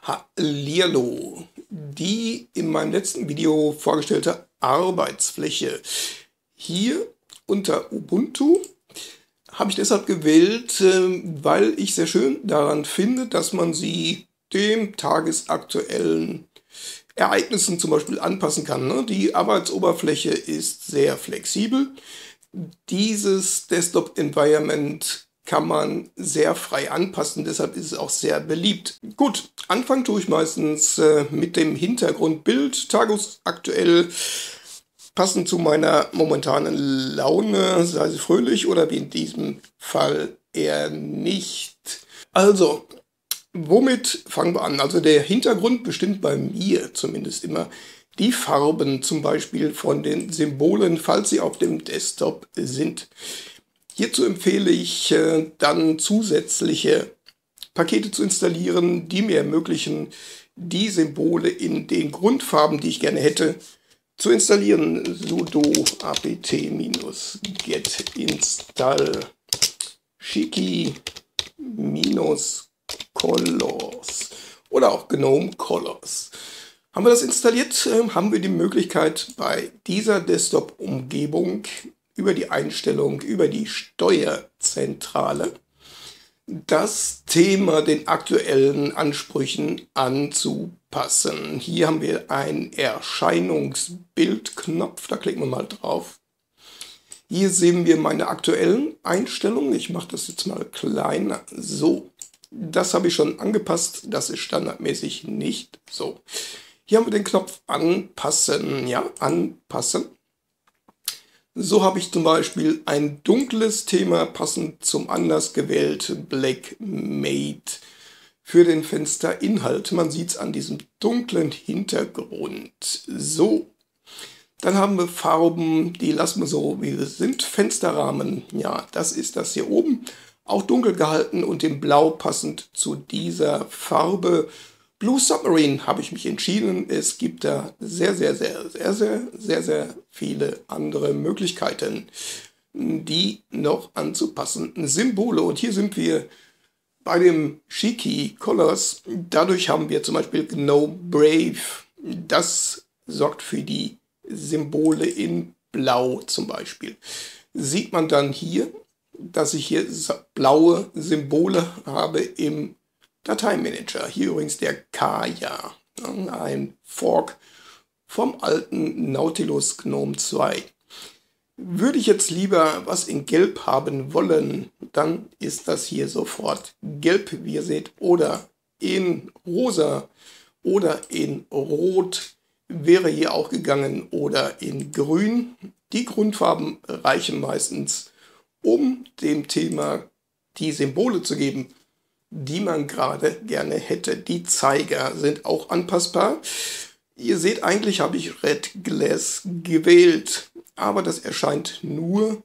Hallihallo! Die in meinem letzten Video vorgestellte Arbeitsfläche hier unter Ubuntu habe ich deshalb gewählt, weil ich sehr schön daran finde, dass man sie dem tagesaktuellen Ereignissen zum Beispiel anpassen kann, ne? Die Arbeitsoberfläche ist sehr flexibel. Dieses Desktop-Environment kann man sehr frei anpassen, deshalb ist es auch sehr beliebt. Gut, anfangen tue ich meistens mit dem Hintergrundbild, tagesaktuell, passend zu meiner momentanen Laune, sei sie fröhlich oder wie in diesem Fall eher nicht. Also, womit fangen wir an? Also der Hintergrund bestimmt bei mir zumindest immer die Farben, zum Beispiel von den Symbolen, falls sie auf dem Desktop sind. Hierzu empfehle ich dann zusätzliche Pakete zu installieren, die mir ermöglichen, die Symbole in den Grundfarben, die ich gerne hätte, zu installieren. Sudo apt-get install shiki-colors oder auch GNOME Colors. Haben wir das installiert, haben wir die Möglichkeit, bei dieser Desktop-Umgebung über die Einstellung, über die Steuerzentrale, das Thema den aktuellen Ansprüchen anzupassen. Hier haben wir einen Erscheinungsbildknopf, da klicken wir mal drauf. Hier sehen wir meine aktuellen Einstellungen. Ich mache das jetzt mal kleiner. So, das habe ich schon angepasst. Das ist standardmäßig nicht so. Hier haben wir den Knopf Anpassen. Ja, Anpassen. So habe ich zum Beispiel ein dunkles Thema passend zum anders gewählt Black Mate für den Fensterinhalt. Man sieht es an diesem dunklen Hintergrund. So, dann haben wir Farben, die lassen wir so, wie sie sind. Fensterrahmen, ja, das ist das hier oben. Auch dunkel gehalten und in Blau passend zu dieser Farbe. Blue Submarine habe ich mich entschieden. Es gibt da sehr viele andere Möglichkeiten, die noch anzupassen. Symbole. Und hier sind wir bei dem Shiki Colors. Dadurch haben wir zum Beispiel GNOME Brave. Das sorgt für die Symbole in Blau zum Beispiel. Sieht man dann hier, dass ich hier blaue Symbole habe im Dateimanager. Hier übrigens der Kaya, ein Fork vom alten Nautilus GNOME 2. Würde ich jetzt lieber was in Gelb haben wollen, dann ist das hier sofort Gelb, wie ihr seht, oder in Rosa oder in Rot wäre hier auch gegangen oder in Grün. Die Grundfarben reichen meistens, um dem Thema die Symbole zu geben, die man gerade gerne hätte. Die Zeiger sind auch anpassbar. Ihr seht, eigentlich habe ich Red Glass gewählt, aber das erscheint nur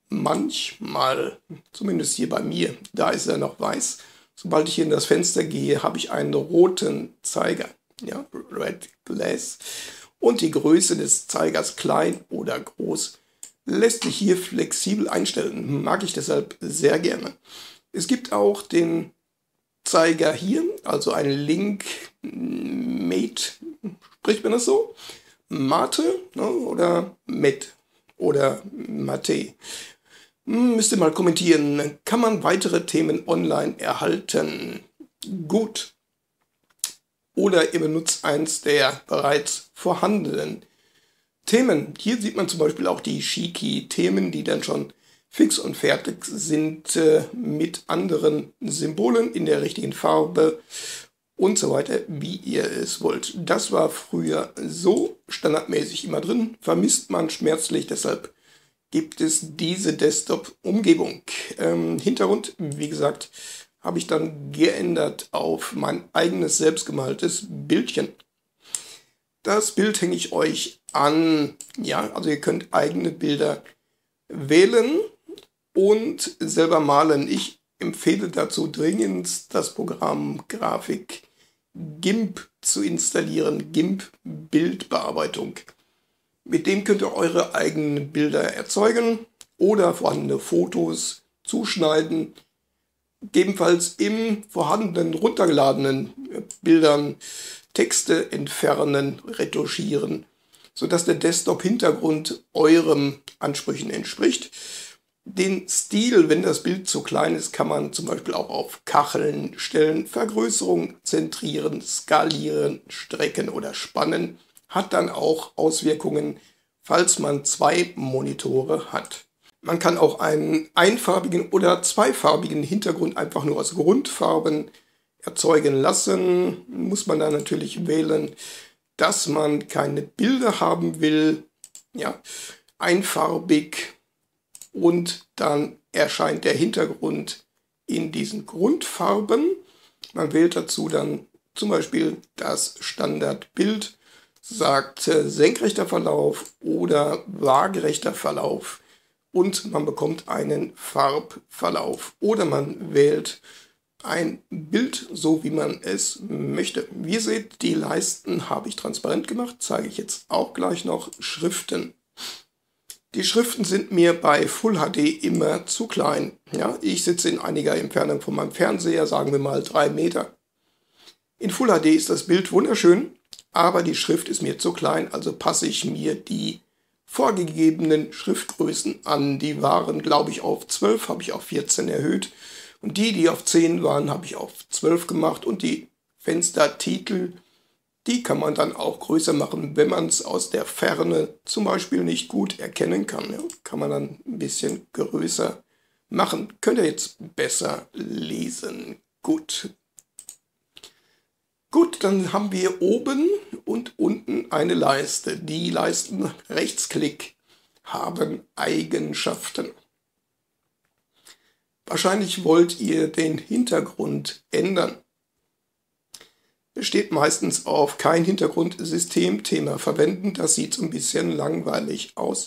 manchmal, zumindest hier bei mir. Da ist er noch weiß. Sobald ich hier in das Fenster gehe, habe ich einen roten Zeiger, ja, Red Glass. Und die Größe des Zeigers, klein oder groß, lässt sich hier flexibel einstellen. Mag ich deshalb sehr gerne. Es gibt auch den Zeiger hier, also ein Link Mate, spricht man das so? Mate, ne, oder Met oder Mate. Müsst ihr mal kommentieren. Kann man weitere Themen online erhalten? Gut. Oder ihr benutzt eins der bereits vorhandenen Themen. Hier sieht man zum Beispiel auch die Shiki-Themen, die dann schon fix und fertig sind mit anderen Symbolen in der richtigen Farbe und so weiter, wie ihr es wollt. Das war früher so standardmäßig immer drin, vermisst man schmerzlich, deshalb gibt es diese Desktop-Umgebung. Hintergrund, wie gesagt, habe ich dann geändert auf mein eigenes selbstgemaltes Bildchen. Das Bild hänge ich euch an. Ja, also ihr könnt eigene Bilder wählen und selber malen. Ich empfehle dazu dringend das Programm Grafik GIMP zu installieren, GIMP Bildbearbeitung. Mit dem könnt ihr eure eigenen Bilder erzeugen oder vorhandene Fotos zuschneiden, gegebenenfalls im vorhandenen, runtergeladenen Bildern Texte entfernen, retuschieren, sodass der Desktop-Hintergrund euren Ansprüchen entspricht. Den Stil, wenn das Bild zu klein ist, kann man zum Beispiel auch auf Kacheln stellen, Vergrößerung, zentrieren, skalieren, strecken oder spannen. Hat dann auch Auswirkungen, falls man zwei Monitore hat. Man kann auch einen einfarbigen oder zweifarbigen Hintergrund einfach nur aus Grundfarben erzeugen lassen. Muss man dann natürlich wählen, dass man keine Bilder haben will. Ja, einfarbig. Und dann erscheint der Hintergrund in diesen Grundfarben. Man wählt dazu dann zum Beispiel das Standardbild, sagt senkrechter Verlauf oder waagerechter Verlauf und man bekommt einen Farbverlauf. Oder man wählt ein Bild, so wie man es möchte. Wie ihr seht, die Leisten habe ich transparent gemacht, zeige ich jetzt auch gleich noch. Schriften. Die Schriften sind mir bei Full HD immer zu klein. Ja, ich sitze in einiger Entfernung von meinem Fernseher, sagen wir mal 3 Meter. In Full HD ist das Bild wunderschön, aber die Schrift ist mir zu klein, also passe ich mir die vorgegebenen Schriftgrößen an. Die waren, glaube ich, auf 12, habe ich auf 14 erhöht. Und die auf 10 waren, habe ich auf 12 gemacht. Und die Fenstertitel, die kann man dann auch größer machen, wenn man es aus der Ferne zum Beispiel nicht gut erkennen kann. Ja, kann man dann ein bisschen größer machen. Könnt ihr jetzt besser lesen. Gut. Gut, dann haben wir oben und unten eine Leiste. Die Leisten Rechtsklick haben Eigenschaften. Wahrscheinlich wollt ihr den Hintergrund ändern. Besteht meistens auf kein Hintergrundsystemthema verwenden. Das sieht so ein bisschen langweilig aus.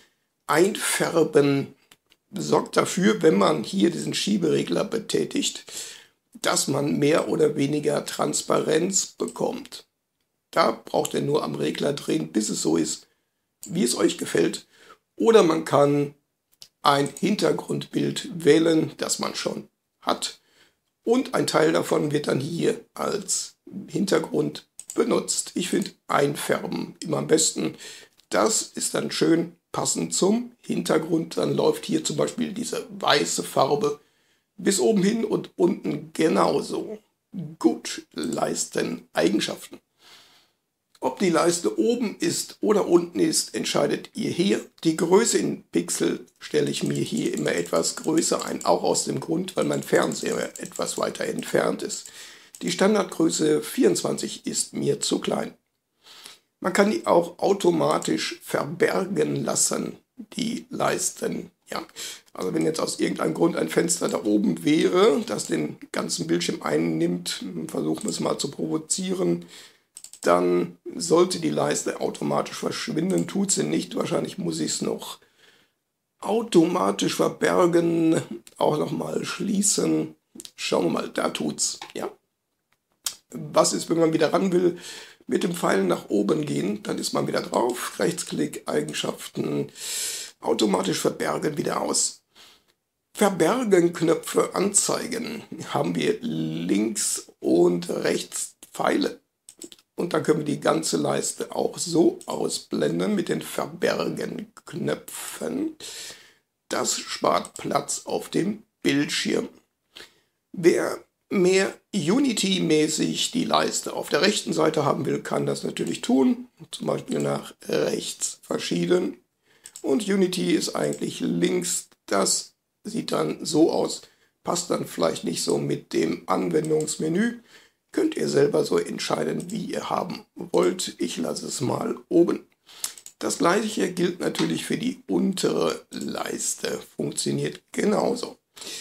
Einfärben sorgt dafür, wenn man hier diesen Schieberegler betätigt, dass man mehr oder weniger Transparenz bekommt. Da braucht ihr nur am Regler drehen, bis es so ist, wie es euch gefällt. Oder man kann ein Hintergrundbild wählen, das man schon hat. Und ein Teil davon wird dann hier als Hintergrund benutzt. Ich finde Einfärben immer am besten. Das ist dann schön passend zum Hintergrund. Dann läuft hier zum Beispiel diese weiße Farbe bis oben hin und unten genauso. Gut, Leisteneigenschaften. Ob die Leiste oben ist oder unten ist, entscheidet ihr hier. Die Größe in Pixel stelle ich mir hier immer etwas größer ein, auch aus dem Grund, weil mein Fernseher etwas weiter entfernt ist. Die Standardgröße 24 ist mir zu klein. Man kann die auch automatisch verbergen lassen, die Leisten. Ja, also wenn jetzt aus irgendeinem Grund ein Fenster da oben wäre, das den ganzen Bildschirm einnimmt, versuchen wir es mal zu provozieren, dann sollte die Leiste automatisch verschwinden. Tut sie nicht, wahrscheinlich muss ich es noch automatisch verbergen, auch nochmal schließen. Schauen wir mal, da tut's. Ja. Was ist, wenn man wieder ran will? Mit dem Pfeil nach oben gehen, dann ist man wieder drauf. Rechtsklick, Eigenschaften, automatisch verbergen, wieder aus. Verbergen Knöpfe anzeigen. Haben wir links und rechts Pfeile. Und dann können wir die ganze Leiste auch so ausblenden mit den Verbergen-Knöpfen. Das spart Platz auf dem Bildschirm. Wer mehr Unity-mäßig die Leiste auf der rechten Seite haben will, kann das natürlich tun. Zum Beispiel nach rechts verschieben. Und Unity ist eigentlich links. Das sieht dann so aus. Passt dann vielleicht nicht so mit dem Anwendungsmenü. Könnt ihr selber so entscheiden, wie ihr haben wollt. Ich lasse es mal oben. Das gleiche gilt natürlich für die untere Leiste. Funktioniert genauso.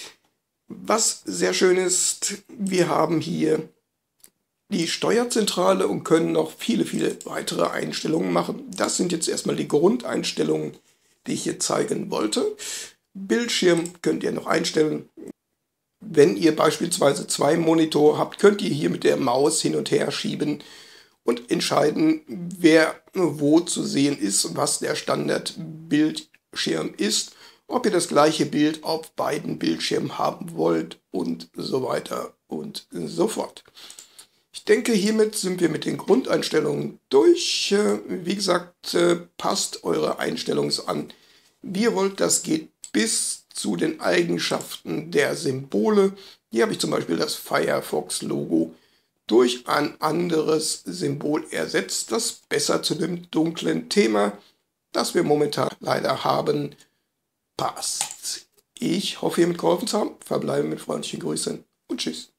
Was sehr schön ist, wir haben hier die Steuerzentrale und können noch viele, viele weitere Einstellungen machen. Das sind jetzt erstmal die Grundeinstellungen, die ich hier zeigen wollte. Bildschirm könnt ihr noch einstellen. Wenn ihr beispielsweise 2 Monitore habt, könnt ihr hier mit der Maus hin und her schieben und entscheiden, wer wo zu sehen ist, was der Standardbildschirm ist. ob ihr das gleiche Bild auf beiden Bildschirmen haben wollt und so weiter und so fort. Ich denke, hiermit sind wir mit den Grundeinstellungen durch. Wie gesagt, passt eure Einstellungen an, wie ihr wollt. Das geht bis zu den Eigenschaften der Symbole. Hier habe ich zum Beispiel das Firefox-Logo durch ein anderes Symbol ersetzt, das besser zu dem dunklen Thema, das wir momentan leider haben, passt. Ich hoffe, hiermit geholfen zu haben. Verbleibe mit freundlichen Grüßen und tschüss.